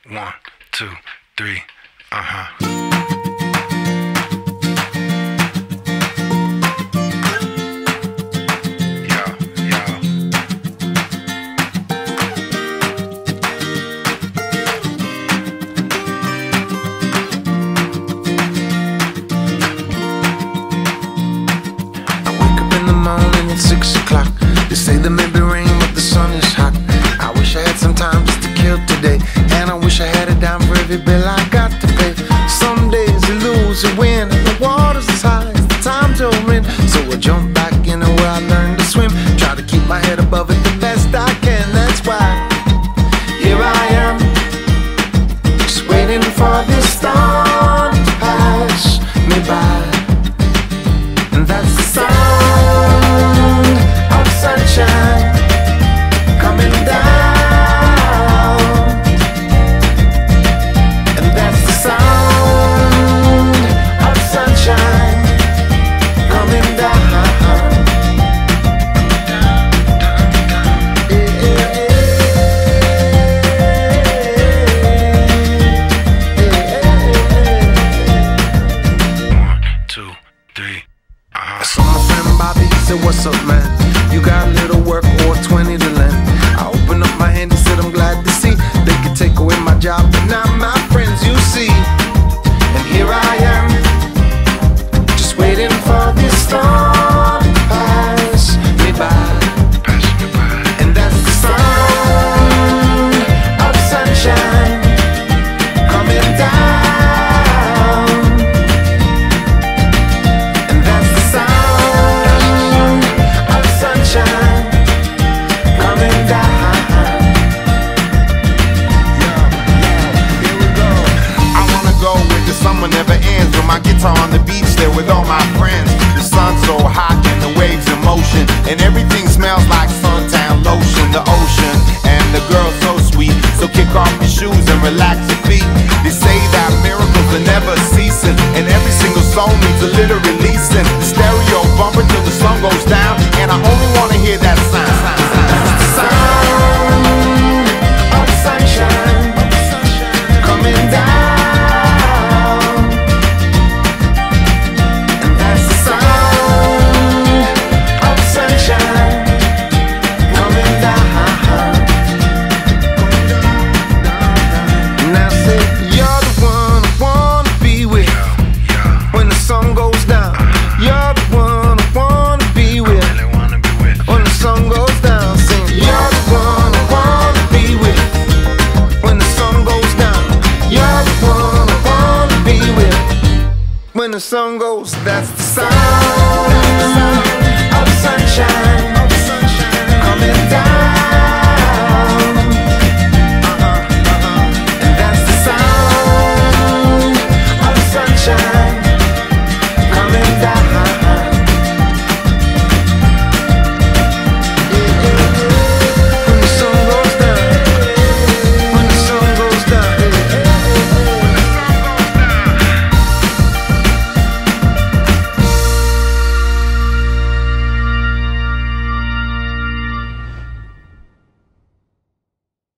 1, 2, 3, uh-huh. Morning at 6 o'clock. They say there may be rain, but the sun is hot. I wish I had some time just to kill today, and I wish I had a dime for every bill I got to pay. Some days you lose, you win, and the water's as high as the time to win. So I jump back into where I learned to swim, try to keep my head above it the best I can. That's why here I am, just waiting for this storm to pass me by. And that's the sound of sunshine coming down. And that's the sound of sunshine coming down. Uh-huh. I saw my friend Bobby, he said, what's up, man? You got a little work or 20 to lend? I opened up my hand, he said, I'm glad to see they could take away my job, but not my friends, you see. And here I am, just waiting for this storm to pass me by. And that's the sound of sunshine coming down. Summer never ends with my guitar on the beach there with all my friends. The sun's so hot and the waves in motion, and everything smells like suntan lotion. The ocean and the girl so sweet, so kick off your shoes and relax your feet. They say that miracles are never ceasing, and every single song needs a little releasing. The stereo bumper till the sun goes down, and I only wanna hear that sound. The sound of sunshine coming down. When the sun goes, that's the sound of sunshine.